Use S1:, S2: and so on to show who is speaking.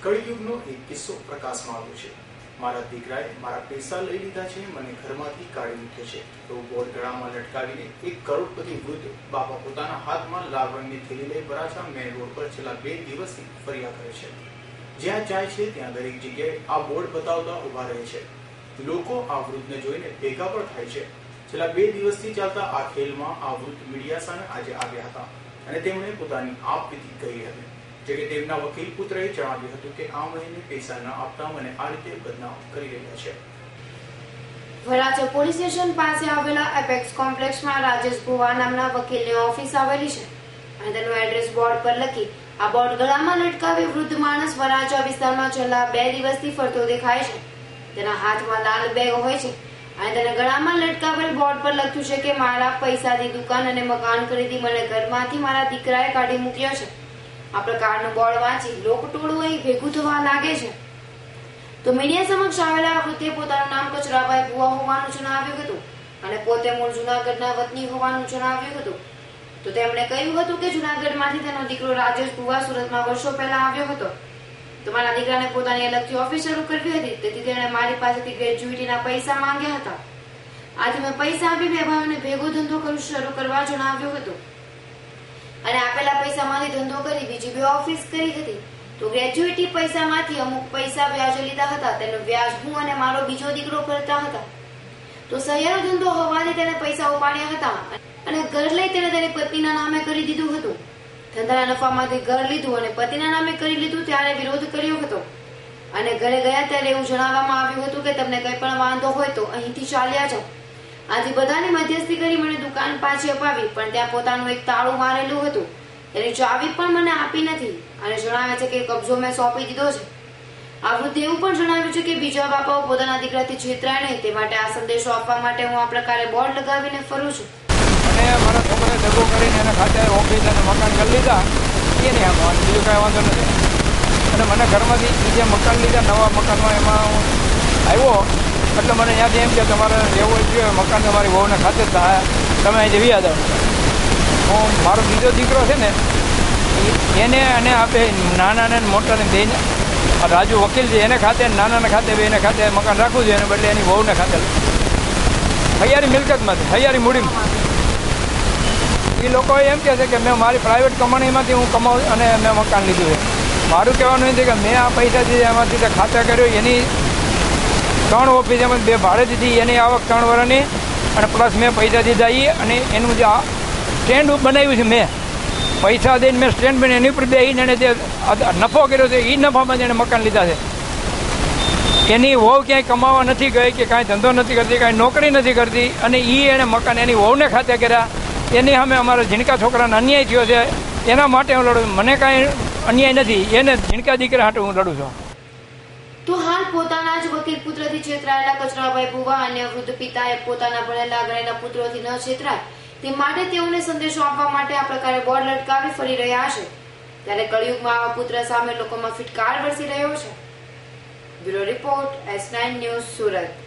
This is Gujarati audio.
S1: કળિયુગનો એક કિસ્સો પ્રકાશમાં આવ્યો છે। મારા દીકરાએ મારા પૈસા લઈ લીધા છે, મને ઘરમાંથી કાઢી મૂક્યો છે તો બોર્ડ ગળામાં લટકાવીને એક કરોડપતિ વૃદ્ધ બાપા પોતાના હાથમાં લાલ રંગની થેલી લઈ વરાછા મેઇન રોડ પર છેલ્લા 2 દિવસથી ફર્યા કરે છે। જ્યાં જાય છે ત્યાં દરેક જગ્યાએ આ બોર્ડ બતાવતા ઉભા રહે છે। લોકો આ વૃદ્ધને જોઈને ભેગા પણ થાય છે। છેલ્લા 2 દિવસથી ચાલતા આ ખેલમાં આ વૃદ્ધ મીડિયા સામે આજે આવ્યા હતા અને તેમણે પોતાની આપવીતી કહી હતી, જે કે તેમના વકીલ પુત્રએ જણાવ્યું હતું કે આ મહિને પૈસા ન આપતા મને આ રીતે બદનામ કરી રહ્યા છે।
S2: વરાછા પોલીસ સ્ટેશન પાસે આવેલા એપેક્સ કોમ્પ્લેક્સમાં રાજેશ ભુવા નામના વકીલની ઓફિસ આવેલી છે અને તેનું એડ્રેસ બોર્ડ પર લખી આ બોર્ડ ગળામાં લટકાવી વૃદ્ધ માણસ વરાછા વિસ્તારમાં છેલ્લા 2 દિવસથી ફરતો દેખાય છે। તેના હાથમાં લાલ બેગ હોય છે અને તેને ગળામાં લટકાવેલ બોર્ડ પર લખ્યું છે કે મારા પૈસાથી દુકાન અને મકાન ખરીદી મને ઘરમાંથી મારા દીકરાએ કાઢી મૂક્યો છે। આ પ્રકારનું બોર્ડ વાંચી લોકટોળું અહીં ભેગું થવા લાગે છે તો મીડિયા સમક્ષ આવેલા વૃદ્ધે પોતાનું નામ કચરાભાઈ ભુવા હોવાનું જણાવ્યું હતું અને પોતે મૂળ જૂનાગઢના વતની હોવાનું જણાવ્યું હતું। તો તેમણે કહ્યું હતું કે જૂનાગઢમાંથી તેનો દીકરો રાજેશ ભુવા સુરતમાં વર્ષો પહેલા આવ્યો હતો તો મારા દીકરાને પોતાની અલગથી ઓફિસ શરૂ કરવી હતી, તેથી તેણે મારી પાસેથી ગ્રેજ્યુટીના પૈસા માંગ્યા હતા। આથી મેં પૈસા આપી 2 ભાઈઓને ભેગો ધંધો શરૂ કરવા જણાવ્યું હતું અને આપેલા પૈસામાંથી ધંધો કરી બીજી 2 ઓફિસ કરી હતી। તો ગ્રેજ્યુટી પૈસામાંથી અમુક પૈસા વ્યાજે લીધા હતા, તેનું વ્યાજ હું અને મારો બીજો દીકરો ભરતા હતા। તો સહિયારો ધંધો હોવાથી તેને પૈસા ઉપાડ્યા હતા અને ઘર લઈ તેને તેની પત્નીના નામે કરી દીધું હતું। ધંધાના નફામાંથી ઘર લીધું અને પતિના નામે કરી લીધું ત્યારે વિરોધ કર્યો હતો અને ઘરે ગયા ત્યારે એવું જણાવવામાં આવ્યું હતું કે તમને કંઈ પણ વાંધો હોય તો અહીંથી ચાલ્યા જાઓ। આથી બધાની મધ્યસ્થી કરી મને દુકાન પાછી અપાવી, પણ ત્યાં પોતાનું એક તાળું મારેલું હતું, તેની ચાવી પણ મને આપી નથી અને જણાવે છે કે કબજો મેં સોંપી દીધો છે। આ વૃદ્ધે એવું પણ જણાવ્યું છે કે બીજા બાપાઓ પોતાના દીકરાથી છેતરાય નહીં તે માટે આ સંદેશો આપવા માટે હું આ પ્રકારે બોર્ડ લગાવીને ફરું છું
S3: અને મારા છોકરાએ દગો કરીને એના ખાતે ઓફિસ અને મકાન કરી લીધા, એની આમાં બીજું કાંઈ વાંધો નથી। અને મને ઘરમાંથી જે મકાન લીધા નવા મકાનમાં એમાં હું આવ્યો એટલે મને ત્યાંથી એમ કે તમારે રહેવું જોઈએ મકાન તમારી વહુના ખાતે જ થાય, તમે અહીંથી વ્યા જાઓ। હું મારો બીજો દીકરો છે ને એને અને આપે નાના ને મોટાને બેને રાજુ વકીલ છે એને ખાતે નાનાના ખાતે બેને ખાતે મકાન રાખવું જોઈએ એને બદલે એની વહુને ખાતે હૈયારી મિલકતમાંથી હૈયારી મૂડીમાં એ લોકો એમ કહે છે કે મેં મારી પ્રાઇવેટ કમાણીમાંથી હું કમાઉં અને મેં મકાન લીધું છે। મારું કહેવાનું નથી કે મેં આ પૈસા જે એમાંથી ખાતા કર્યો એની 3 ઓફિસ એમાં 2 ભાડે દીધી, એની આવક 3 વર્ષની અને પ્લસ મેં પૈસા દીધા એ અને એનું જે સ્ટેન્ડ બનાવ્યું છે મેં પૈસા દઈને મેં સ્ટેન્ડ બની એની ઉપર બેસીને એને જે નફો કર્યો છે એ નફામાં જ એને મકાન લીધા છે। એની વહુ ક્યાંય કમાવા નથી ગઈ કે કાંઈ ધંધો નથી કરતી, કાંઈ નોકરી નથી કરતી અને એ એને મકાન એની વહુને ખાતે કર્યા। એની સામે અમારા ઝીણકા છોકરાને અન્યાય થયો છે, એના માટે હું લડું, મને કાંઈ અન્યાય નથી, એને ઝીણકા દીકરા હાટું હું લડું છું।
S2: તો હાલ પોતાના જ વકીલ પુત્રથી છેતરાયેલા કચરાભાઈ ભુવા અને વૃદ્ધ પિતાએ પોતાના ભણેલા ગણેલા પુત્રોથી ન છેતરાય તે માટે તેઓને સંદેશો આપવા માટે આ પ્રકારે બોર્ડ લટકાવી ફરી રહ્યા છે, ત્યારે કળિયુગમાં આવા પુત્ર સામે લોકોમાં ફિટકાર વરસી રહ્યો છે। Bureau report S9 news Surat.